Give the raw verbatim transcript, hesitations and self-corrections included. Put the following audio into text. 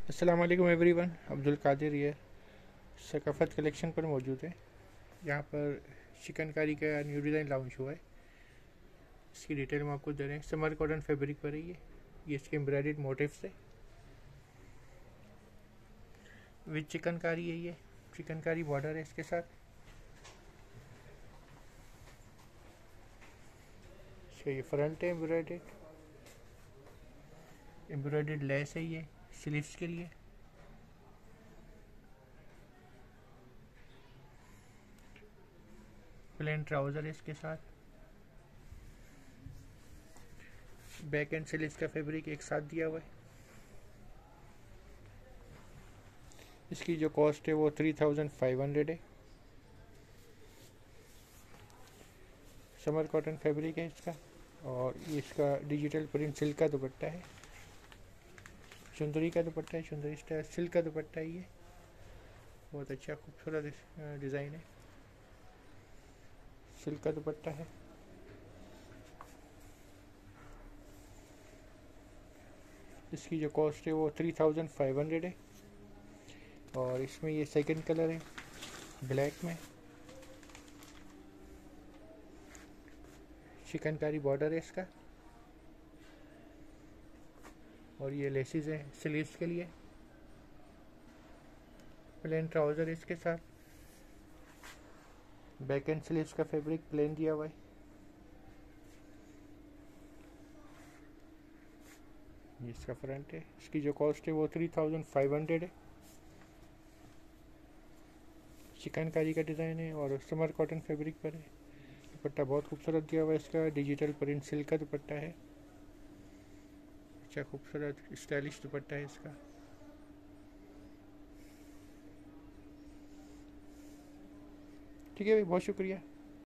अस्सलाम वालेकुम एवरीवन। अब्दुल कादिर ये सकाफ़त कलेक्शन पर मौजूद है। यहाँ पर चिकनकारी का न्यू डिज़ाइन लॉन्च हुआ है। इसकी डिटेल हम आपको दे रहे हैं। समर कॉटन फैब्रिक पर है ये ये इसके एम्ब्रॉयडर्ड मोटिव्स है विद चिकनकारी है। ये चिकनकारी बॉर्डर है इसके साथ। इसका ये फ्रंट है, एम्ब्रॉयडर्ड एम्ब्रॉयडर्ड लेस है ये स्लीव्स के लिए। प्लेन ट्राउज़र है इसके साथ। बैक एंड स्लीव्स का फैब्रिक एक साथ दिया हुआ है। इसकी जो कॉस्ट है वो थ्री थाउजेंड फाइव हंड्रेड है। समर कॉटन फैब्रिक है इसका। और ये इसका डिजिटल प्रिंट सिल्क का दुपट्टा है। चुंदरी का दुपट्टा है, चुंदरी स्टाइल सिल्क का दुपट्टा है। ये बहुत अच्छा खूबसूरत डिज़ाइन है। सिल्क का दुपट्टा है। इसकी जो कॉस्ट है वो थ्री थाउजेंड फाइव हंड्रेड है। और इसमें ये सेकंड कलर है ब्लैक में। चिकनकारी बॉर्डर है इसका। और ये लेसिस है स्लीव्स के लिए। प्लेन ट्राउज़र है इसके साथ। बैक एंड स्लीव्स का फैब्रिक प्लेन दिया हुआ है। ये इसका फ्रंट है। इसकी जो कॉस्ट है वो थ्री थाउजेंड फाइव हंड्रेड है। चिकनकारी का डिज़ाइन है और समर कॉटन फैब्रिक पर है। दुपट्टा बहुत खूबसूरत दिया हुआ है इसका। डिजिटल प्रिंट सिल्क का दुपट्टा है। अच्छा खूबसूरत स्टाइलिश दुपट्टा है इसका। ठीक है भाई, बहुत शुक्रिया।